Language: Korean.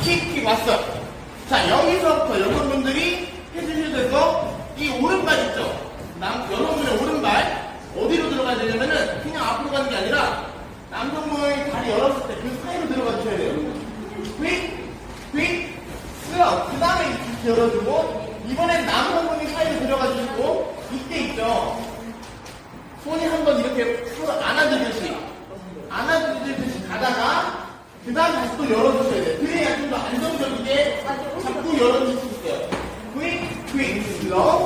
킥 왔어. 자, 여기서부터 여러분들이 해주셔야 될 거, 이 오른발 있죠? 여러분들의 오른발 어디로 들어가야 되냐면은 그냥 앞으로 가는 게 아니라 남성분이 다리 열었을 때 그 사이로 들어가 주셔야 돼요. 휙, 슬럽. 그 다음에 이렇게 열어주고, 이번엔 남성분이 사이로 들어가 주시고, 이때 있죠? 손이 한번 이렇게 안아주듯이 가다가, 그 다음 다시 또 열어주셔야 돼요. 그래야 좀 더 안정적이게 자꾸 열어줄 수 있어요. 휙, 슬럽.